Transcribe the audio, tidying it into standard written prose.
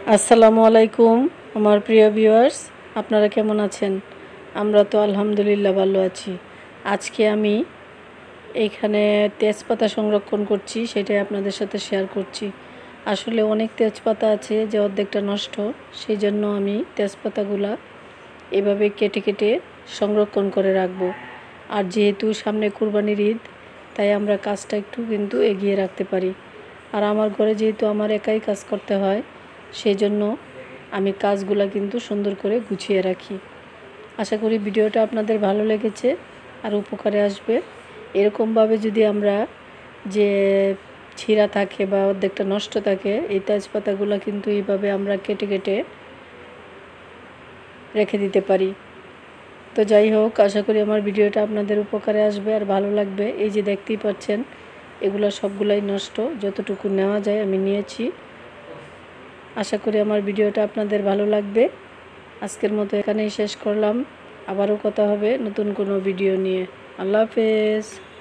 আসসালামু আলাইকুম আমার প্রিয় ভিউয়ার্স, আপনারা কেমন আছেন? আমরা তো আলহামদুলিল্লাহ ভালো আছি। আজকে আমি এইখানে তেজপাতা সংরক্ষণ করছি, সেটাই আপনাদের সাথে শেয়ার করছি। আসলে অনেক তেজপাতা আছে যে অর্ধেকটা নষ্ট, সেই জন্য আমি তেজপাতাগুলা এভাবে কেটে কেটে সংরক্ষণ করে রাখবো। আর যেহেতু সামনে কুরবানির ঈদ, তাই আমরা কাজটা একটু কিন্তু এগিয়ে রাখতে পারি। আর আমার ঘরে যেহেতু আমার একাই কাজ করতে হয়, সেই জন্য আমি কাজগুলা কিন্তু সুন্দর করে গুছিয়ে রাখি। আশা করি ভিডিওটা আপনাদের ভালো লেগেছে আর উপকারে আসবে। এরকমভাবে যদি আমরা যে ছিঁড়া থাকে বা অর্ধেকটা নষ্ট থাকে, এই তেজপাতাগুলো কিন্তু এইভাবে আমরা কেটে কেটে রেখে দিতে পারি। তো যাই হোক, আশা করি আমার ভিডিওটা আপনাদের উপকারে আসবে আর ভালো লাগবে। এই যে দেখতেই পাচ্ছেন, এগুলো সবগুলাই নষ্ট, যতটুকু নেওয়া যায় আমি নিয়েছি। আশা করি আমার ভিডিওটা আপনাদের ভালো লাগবে। আজকের মতো এখানেই শেষ করলাম। আবারও কথা হবে নতুন কোনো ভিডিও নিয়ে। আল্লাহ হাফেজ।